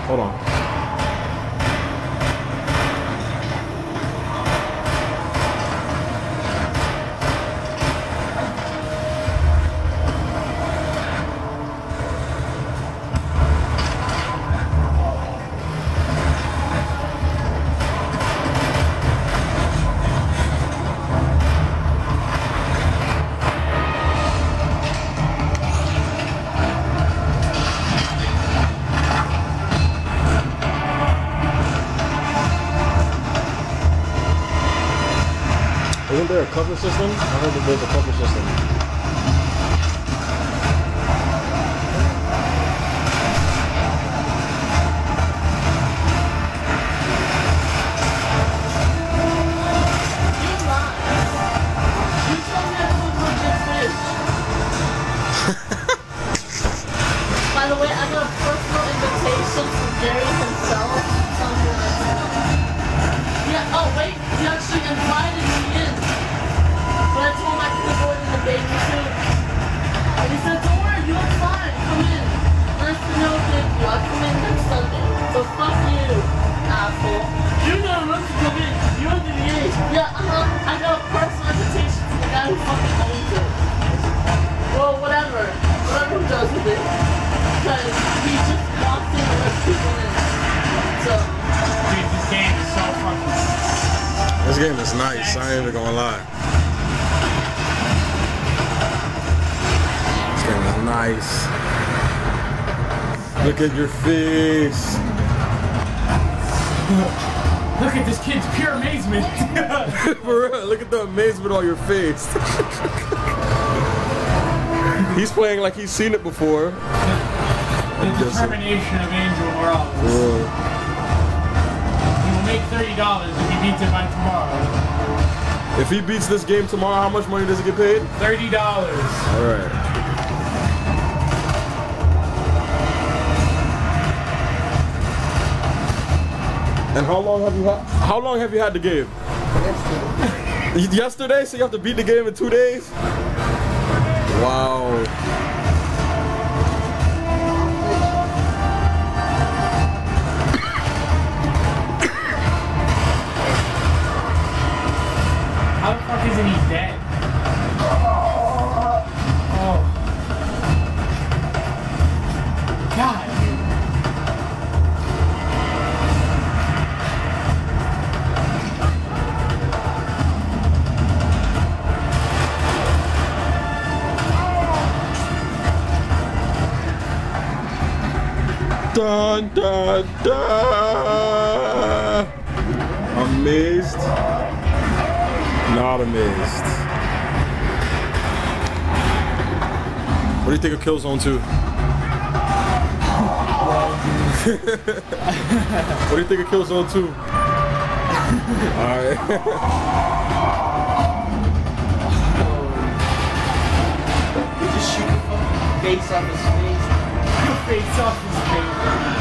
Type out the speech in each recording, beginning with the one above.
Hold on. Isn't there a cover system? I heard that there's a cover system. You lied. You told me I was a good fish. By the way, I got a personal invitation from Gary himself. Yeah, oh wait, he actually invited me in. But I told him I couldn't go in the baby suit. And he said, don't worry, you look fine, come in. And I said, no, thank you, I'll come in next Sunday. So fuck you, asshole. You know not to come in, you're the age. Yeah, I got a personal invitation from the guy who fucking owns it. Well, whatever he does with it. Because he just walks in and lets people in. So. Dude, this game is so fucking. This game is nice, I ain't even gonna lie. This game is nice. Look at your face. Look at this kid's pure amazement. For real, look at the amazement on your face. He's playing like he's seen it before. The determination of Angel Morales. He will make $30 if he beats it by tomorrow. If he beats this game tomorrow, how much money does he get paid? $30. Alright. And how long have you had the game? Yesterday. Yesterday? So you have to beat the game in 2 days? Wow. How the fuck isn't he dead? Oh. God. Dun dun dun. Amazed. Not amazed. What do you think of Killzone 2? What do you think of Killzone 2? Alright. You just shoot your fucking face off his face. Your face off his face.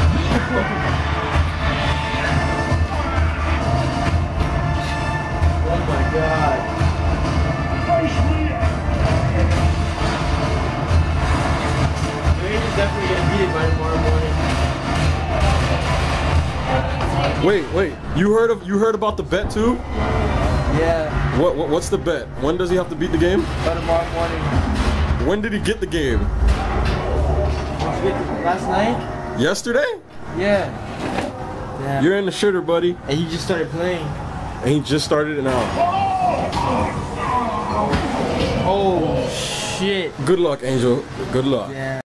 Oh my god. Rain is definitely gonna beat it by tomorrow morning. Wait. You heard about the bet too? Yeah. What's the bet? When does he have to beat the game? By tomorrow morning. When did he get the game? Last night? Yesterday? Yeah. Damn. You're in the shitter, buddy. And he just started playing. And he just started it out. Oh shit. Good luck, Angel. Good luck. Yeah.